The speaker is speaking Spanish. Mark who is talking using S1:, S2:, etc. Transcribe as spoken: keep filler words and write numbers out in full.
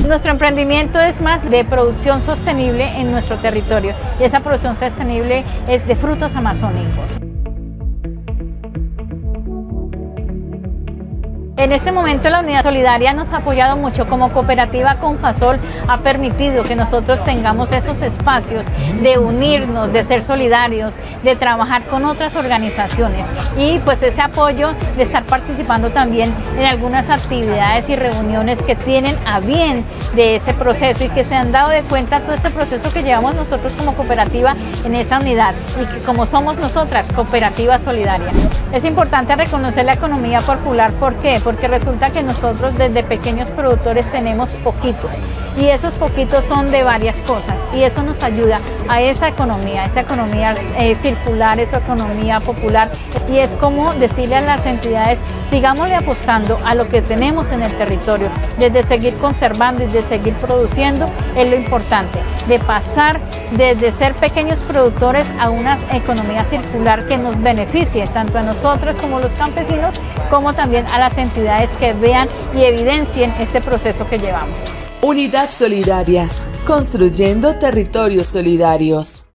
S1: Nuestro emprendimiento es más de producción sostenible en nuestro territorio y esa producción sostenible es de frutos amazónicos. En este momento la Unidad Solidaria nos ha apoyado mucho. Como cooperativa Confasol ha permitido que nosotros tengamos esos espacios de unirnos, de ser solidarios, de trabajar con otras organizaciones y pues ese apoyo de estar participando también en algunas actividades y reuniones que tienen a bien de ese proceso y que se han dado de cuenta todo este proceso que llevamos nosotros como cooperativa en esa unidad y que como somos nosotras, Cooperativa Solidaria. Es importante reconocer la economía popular. ¿Por qué? Porque resulta que nosotros desde pequeños productores tenemos poquitos y esos poquitos son de varias cosas y eso nos ayuda a esa economía, esa economía eh, circular, esa economía popular, y es como decirle a las entidades, sigámosle apostando a lo que tenemos en el territorio, desde seguir conservando y de seguir produciendo es lo importante, de pasar desde ser pequeños productores a una economía circular que nos beneficie tanto a nosotros como los campesinos, como también a las entidades que vean y evidencien este proceso que llevamos.
S2: Unidad Solidaria, construyendo territorios solidarios.